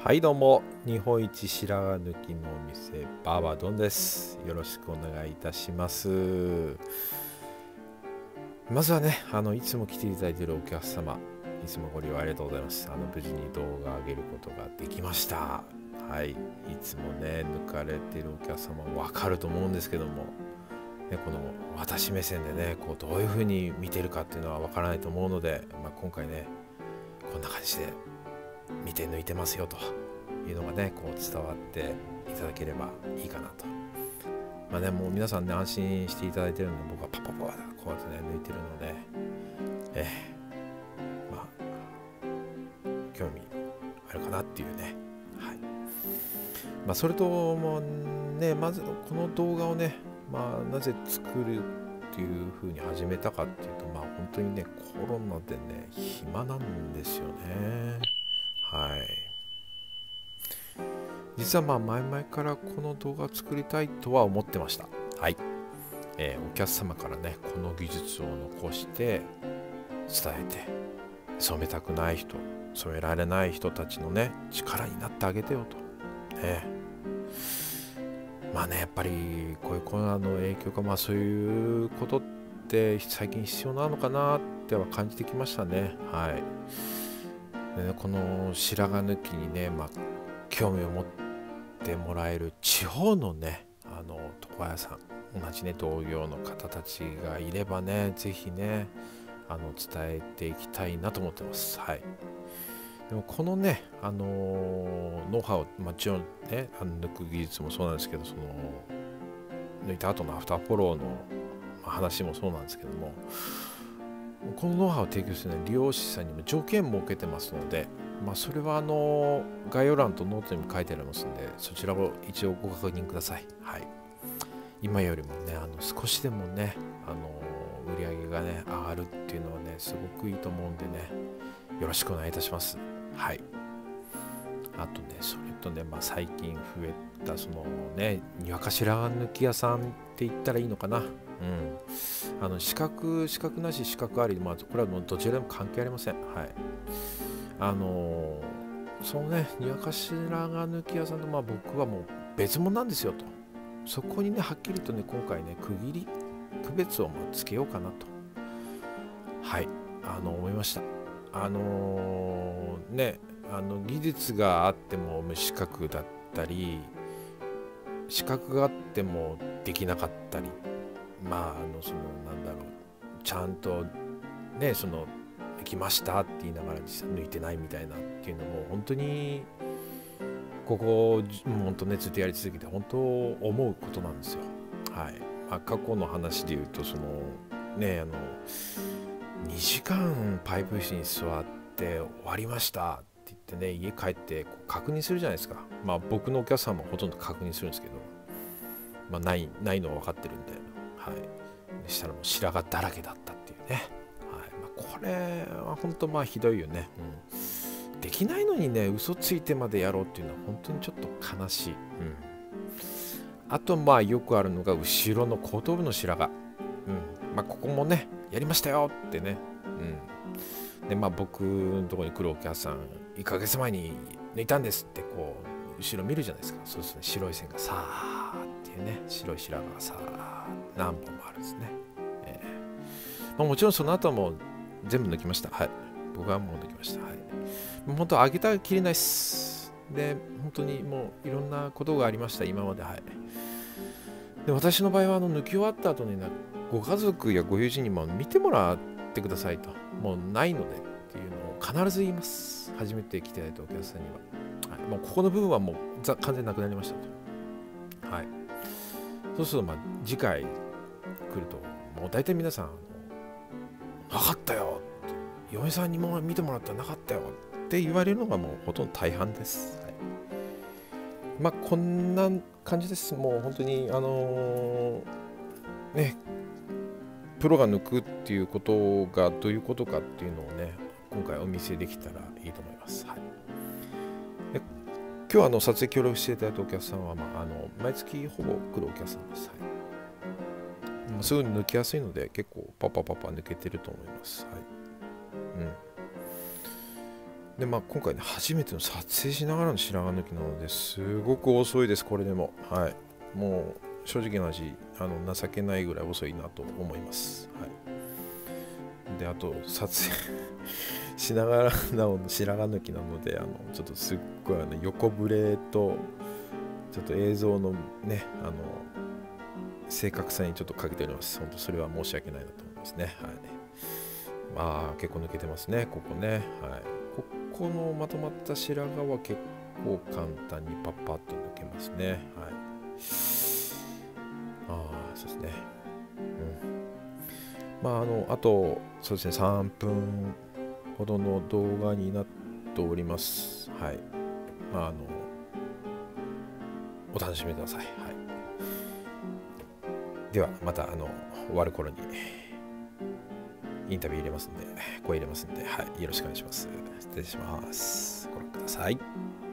はいどうも、日本一白髪抜きのお店バーバドンです。よろしくお願いいたします。まずはね、いつも来ていただいているお客様、いつもご利用ありがとうございます。無事に動画を上げることができました。はい、いつもね、抜かれているお客様わかると思うんですけども、ね、この私目線でね、こうどういう風に見てるかっていうのはわからないと思うので、今回ね、こんな感じで見て抜いてますよというのがね、こう伝わっていただければいいかなと。もう皆さんね、安心していただいてるので、僕はパパパパこうやってね、抜いてるので、えー、まあ、興味あるかなっていうね。はい。それともね、まずこの動画をね、なぜ作るっていう風に始めたかっていうと、本当にね、コロナでね、暇なんですよね。はい。実は前々からこの動画を作りたいとは思ってました。はい。お客様からね、この技術を残して伝えて、染めたくない人、染められない人たちのね、力になってあげてよと。ね。やっぱりこういうコロナの影響か、そういうことって最近必要なのかなっては感じてきましたね。はい。でね、この白髪抜きにね、興味を持ってもらえる地方のね、床屋さん、同じね、同業の方たちがいればね、ぜひね、伝えていきたいなと思ってます。はい。でもこのね、ノウハウ、もちろんね、抜く技術もそうなんですけど、その抜いた後のアフターフォローの話もそうなんですけども、このノウハウを提供する、ね、利用者さんにも条件を設けてますので、それは概要欄とノートにも書いてありますので、そちらを一応ご確認ください。はい。今よりもね、少しでもね、売り上げがね、上がるっていうのはね、すごくいいと思うんでね、よろしくお願いいたします。はい。あとね、それとね、最近増えた、そのね、にわか白髪抜き屋さんって言ったらいいのかな。うん。資格なし、資格あり、これはもうどちらでも関係ありません。はい。そのね、にわか白髪抜き屋さんと、僕はもう別物なんですよと。そこにね、はっきりとね、今回ね、区別をつけようかなと。はい。思いました。ね、技術があっても無資格だったり、資格があってもできなかったり、その、なんだろう、ちゃんとね、できましたって言いながら実際抜いてないみたいなっていうのも本当にここ本当ねずっとやり続けて本当思うことなんですよ。はい。過去の話で言うとそのね2時間パイプ椅子に座って終わりましたって言ってね家帰ってこう確認するじゃないですか。僕のお客さんもほとんど確認するんですけど、ないのは分かってるんで、はい。でしたらもう白髪だらけだったっていうね。これは本当ひどいよね、うん。できないのにね、嘘ついてまでやろうっていうのは本当にちょっと悲しい。うん、あとよくあるのが後ろの後頭部の白髪。ここもね、やりましたよってね。で、僕のところに来るお客さん、1ヶ月前に抜いたんですってこう、後ろ見るじゃないですか。そうするとね、白い線がさーっていうね、白い白髪がさー何本もあるんですね。もちろんその後も全部抜きました。はい。僕はもう抜きました。はい。もう本当上げたらきりないっす。で、本当にもういろんなことがありました、今まで。はい。で、私の場合は抜き終わった後にご家族やご友人にも見てもらってくださいと。もうないのでっていうのを必ず言います。初めて来ていただいたお客さんには。はい、もうここの部分はもう完全になくなりましたと。はい。そうすると次回来ると、もう大体皆さん、なかったよって、嫁さんにも見てもらったらなかったよって言われるのがもうほとんど大半です。はい。こんな感じです。もう本当にね、プロが抜くっていうことがどういうことかっていうのをね、今回お見せできたらいいと思います。はい。で今日撮影協力していただいたお客さんは、毎月ほぼ来るお客さんです。はい。すぐに抜きやすいので結構パパ抜けてると思います。はい。 で今回ね初めての撮影しながらの白髪抜きなのですごく遅いです。これでももう正直な話情けないぐらい遅いなと思います。であと撮影しながらの白髪抜きなのでちょっとすっごい横ブレとちょっと映像のね正確さにちょっと欠けております。本当それは申し訳ないなと思いますね。結構抜けてますね、ここね。ここのまとまった白髪は結構簡単にパッパッと抜けますね。そうですね。あとそうですね、3分ほどの動画になっております。お楽しみください。ではまた終わる頃にインタビュー入れますんで、声入れますんで、よろしくお願いします。失礼します。ご覧ください。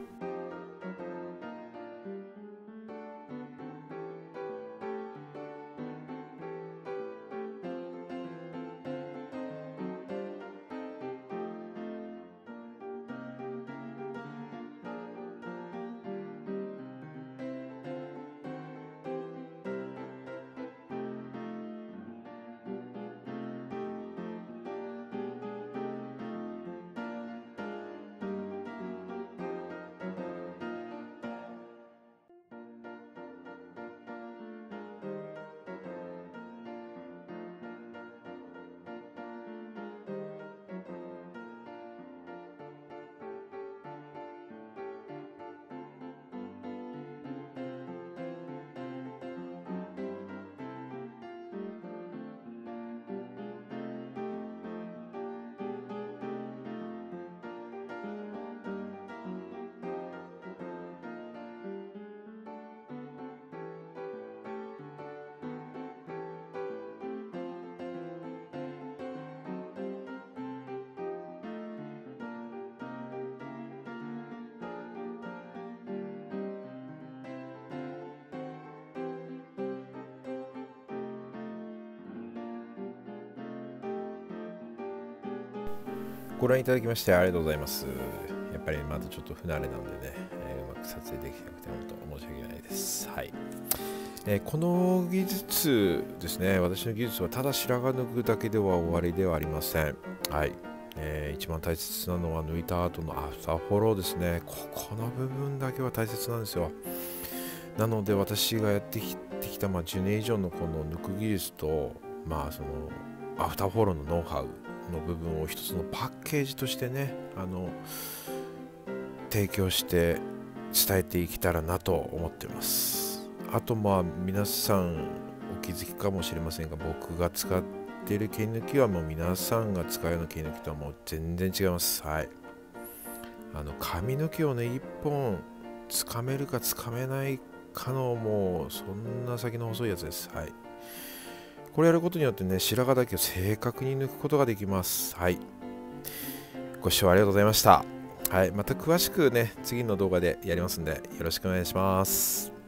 ご覧いただきましてありがとうございます。やっぱりまだちょっと不慣れなんでね、うまく撮影できなくて本当申し訳ないです。この技術ですね、私の技術はただ白髪抜くだけでは終わりではありません。一番大切なのは抜いた後のアフターフォローですね。ここの部分だけは大切なんですよ。なので私がやってきた10年以上のこの抜く技術とそのアフターフォローのノウハウの部分を一つのパッケージとしてね提供して伝えていけたらなと思っています。あと皆さんお気づきかもしれませんが、僕が使っている毛抜きはもう皆さんが使うような毛抜きとはもう全然違います。髪の毛をね一本つかめるかつかめないかのもうそんな先の細いやつです。これやることによってね白髪だけを正確に抜くことができます。ご視聴ありがとうございました。また詳しくね次の動画でやりますんでよろしくお願いします。